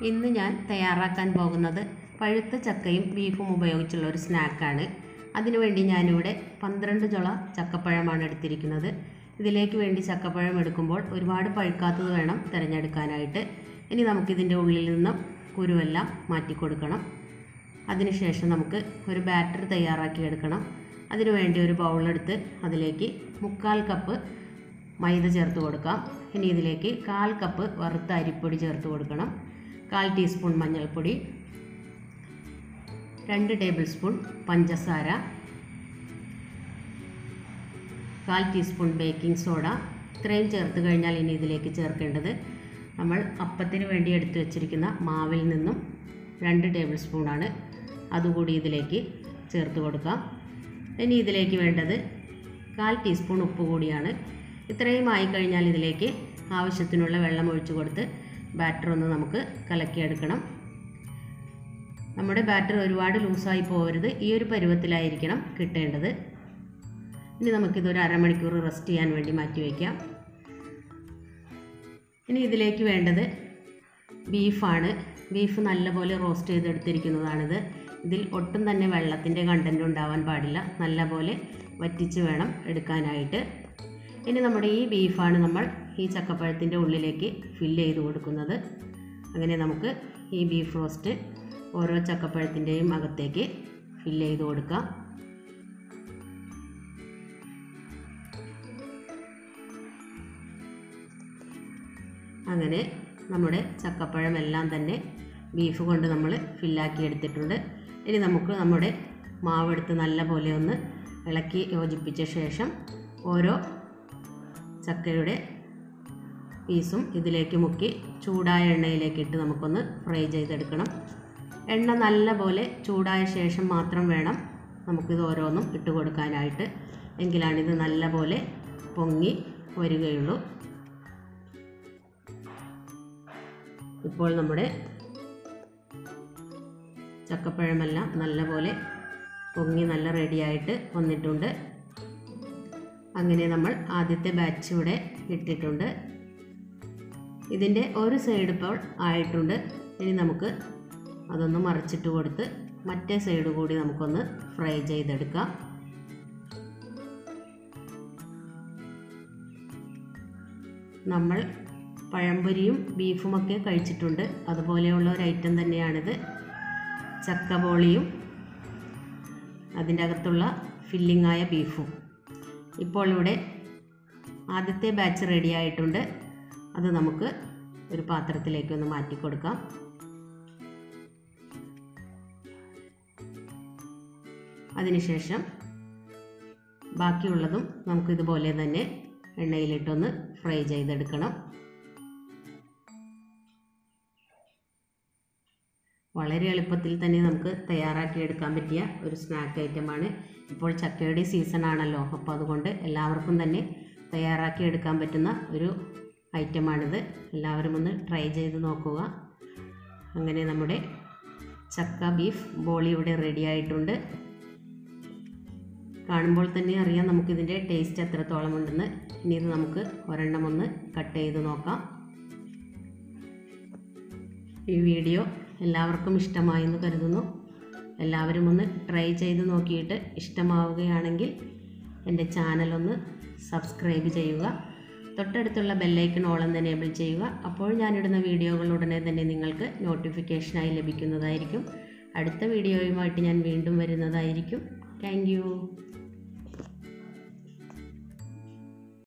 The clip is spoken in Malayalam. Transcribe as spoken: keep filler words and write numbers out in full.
ഇന്ന് ഞാൻ തയ്യാറാക്കാൻ പോകുന്നത് പഴുത്ത ചക്കയും ബീഫും ഉപയോഗിച്ചുള്ള ഒരു സ്നാക്കാണ്. അതിനുവേണ്ടി ഞാനിവിടെ പന്ത്രണ്ട് ചുള ചക്കപ്പഴമാണ് എടുത്തിരിക്കുന്നത്. ഇതിലേക്ക് വേണ്ടി ചക്കപ്പഴം എടുക്കുമ്പോൾ ഒരുപാട് പഴുക്കാത്തത് വേണം തിരഞ്ഞെടുക്കാനായിട്ട്. ഇനി നമുക്കിതിൻ്റെ ഉള്ളിൽ നിന്നും കുരുവെല്ലാം മാറ്റി കൊടുക്കണം. അതിനുശേഷം നമുക്ക് ഒരു ബാറ്റർ തയ്യാറാക്കി എടുക്കണം. അതിനുവേണ്ടി ഒരു ബൗളെടുത്ത് അതിലേക്ക് മുക്കാൽ കപ്പ് മൈദ ചേർത്ത് കൊടുക്കാം. ഇനി ഇതിലേക്ക് കാൽ കപ്പ് വറുത്ത അരിപ്പൊടി ചേർത്ത് കൊടുക്കണം. കാൽ ടീസ്പൂൺ മഞ്ഞൾപ്പൊടി, രണ്ട് ടേബിൾ സ്പൂൺ പഞ്ചസാര, കാൽ ടീസ്പൂൺ ബേക്കിംഗ് സോഡ. ഇത്രയും ചേർത്ത് കഴിഞ്ഞാൽ ഇനി ഇതിലേക്ക് ചേർക്കേണ്ടത് നമ്മൾ അപ്പത്തിന് വേണ്ടി എടുത്തു വച്ചിരിക്കുന്ന മാവിൽ നിന്നും രണ്ട് ടേബിൾ സ്പൂണാണ്. അതുകൂടി ഇതിലേക്ക് ചേർത്ത് കൊടുക്കാം. ഇനി ഇതിലേക്ക് വേണ്ടത് കാൽ ടീസ്പൂൺ ഉപ്പ് കൂടിയാണ്. ഇത്രയും ആയിക്കഴിഞ്ഞാൽ ഇതിലേക്ക് ആവശ്യത്തിനുള്ള വെള്ളം ഒഴിച്ചു കൊടുത്ത് ബാറ്റർ ഒന്ന് നമുക്ക് കലക്കിയെടുക്കണം. നമ്മുടെ ബാറ്റർ ഒരുപാട് ലൂസായി പോകരുത്, ഈ ഒരു പരുവത്തിലായിരിക്കണം കിട്ടേണ്ടത്. ഇനി നമുക്കിതൊരു അരമണിക്കൂർ റെസ്റ്റ് ചെയ്യാൻ വേണ്ടി മാറ്റി വയ്ക്കാം. ഇനി ഇതിലേക്ക് വേണ്ടത് ബീഫാണ്. ബീഫ് നല്ലപോലെ റോസ്റ്റ് ചെയ്തെടുത്തിരിക്കുന്നതാണിത്. ഇതിൽ ഒട്ടും തന്നെ വെള്ളത്തിൻ്റെ കണ്ടൻറ്റ് ഉണ്ടാവാൻ പാടില്ല. നല്ലപോലെ വറ്റിച്ച് വേണം എടുക്കാനായിട്ട്. ഇനി നമ്മുടെ ഈ ബീഫാണ് നമ്മൾ ഈ ചക്കപ്പഴത്തിൻ്റെ ഉള്ളിലേക്ക് ഫില്ല് ചെയ്ത് കൊടുക്കുന്നത്. അങ്ങനെ നമുക്ക് ഈ ബീഫ് റോസ്റ്റ് ഓരോ ചക്കപ്പഴത്തിൻ്റെയും അകത്തേക്ക് ഫില്ല് ചെയ്ത് കൊടുക്കാം. അങ്ങനെ നമ്മുടെ ചക്കപ്പഴം എല്ലാം തന്നെ ബീഫ് കൊണ്ട് നമ്മൾ ഫില്ലാക്കി എടുത്തിട്ടുണ്ട്. ഇനി നമുക്ക് നമ്മുടെ മാവെടുത്ത് നല്ലപോലെ ഒന്ന് ഇളക്കി യോജിപ്പിച്ച ശേഷം ഓരോ ചക്കയുടെ പീസും ഇതിലേക്ക് മുക്കി ചൂടായ എണ്ണയിലേക്ക് ഇട്ട് നമുക്കൊന്ന് ഫ്രൈ ചെയ്തെടുക്കണം. എണ്ണ നല്ലപോലെ ചൂടായ ശേഷം മാത്രം വേണം നമുക്കിത് ഓരോന്നും ഇട്ട് കൊടുക്കാനായിട്ട്. എങ്കിലാണിത് നല്ലപോലെ പൊങ്ങി വരികയുള്ളൂ. ഇപ്പോൾ നമ്മുടെ ചക്കപ്പഴമെല്ലാം നല്ലപോലെ പൊങ്ങി നല്ല റെഡിയായിട്ട് വന്നിട്ടുണ്ട്. അങ്ങനെ നമ്മൾ ആദ്യത്തെ ബാച്ച് ഇവിടെ ഇട്ടിട്ടുണ്ട്. ഇതിൻ്റെ ഒരു സൈഡ് ഇപ്പോൾ ആയിട്ടുണ്ട്. ഇനി നമുക്ക് അതൊന്ന് മറിച്ചിട്ട് കൊടുത്ത് മറ്റേ സൈഡ് കൂടി നമുക്കൊന്ന് ഫ്രൈ ചെയ്തെടുക്കാം. നമ്മൾ പഴംപൊരിയും ബീഫുമൊക്കെ കഴിച്ചിട്ടുണ്ട്. അതുപോലെയുള്ള ഒരു ഐറ്റം തന്നെയാണിത്. ചക്കബോളിയും അതിൻ്റെ അകത്തുള്ള ഫില്ലിങ്ങായ ബീഫും. ഇപ്പോൾ ഇവിടെ ആദ്യത്തെ ബാച്ച് റെഡി ആയിട്ടുണ്ട്. അത് നമുക്ക് ഒരു പാത്രത്തിലേക്കൊന്ന് മാറ്റി കൊടുക്കാം. അതിനുശേഷം ബാക്കിയുള്ളതും നമുക്കിതുപോലെ തന്നെ എണ്ണയിലിട്ടൊന്ന് ഫ്രൈ ചെയ്തെടുക്കണം. വളരെ എളുപ്പത്തിൽ തന്നെ നമുക്ക് തയ്യാറാക്കിയെടുക്കാൻ പറ്റിയ ഒരു സ്നാക്ക് ഐറ്റമാണ്. ഇപ്പോൾ ചക്കയുടെ സീസൺ ആണല്ലോ, അപ്പോൾ അതുകൊണ്ട് എല്ലാവർക്കും തന്നെ തയ്യാറാക്കിയെടുക്കാൻ പറ്റുന്ന ഒരു ഐറ്റമാണിത്. എല്ലാവരും ഒന്ന് ട്രൈ ചെയ്ത് നോക്കുക. അങ്ങനെ നമ്മുടെ ചക്ക ബീഫ് ബോളി ഇവിടെ റെഡി ആയിട്ടുണ്ട്. കാണുമ്പോൾ തന്നെ അറിയാം നമുക്കിതിൻ്റെ ടേസ്റ്റ് എത്രത്തോളം ഉണ്ടെന്ന്. ഇനി ഇത് നമുക്ക് ഒരെണ്ണം ഒന്ന് കട്ട് ചെയ്ത് നോക്കാം. ഈ വീഡിയോ എല്ലാവർക്കും ഇഷ്ടമായെന്ന് കരുതുന്നു. എല്ലാവരും ഒന്ന് ട്രൈ ചെയ്ത് നോക്കിയിട്ട് ഇഷ്ടമാവുകയാണെങ്കിൽ എൻ്റെ ചാനലൊന്ന് സബ്സ്ക്രൈബ് ചെയ്യുക. തൊട്ടടുത്തുള്ള ബെല്ലൈക്കൺ ഓൾ എന്ന് എനേബിൾ ചെയ്യുക. അപ്പോൾ ഞാനിടുന്ന വീഡിയോകൾ ഉടനെ തന്നെ നിങ്ങൾക്ക് നോട്ടിഫിക്കേഷനായി ലഭിക്കുന്നതായിരിക്കും. അടുത്ത വീഡിയോയുമായിട്ട് ഞാൻ വീണ്ടും വരുന്നതായിരിക്കും. Thank U.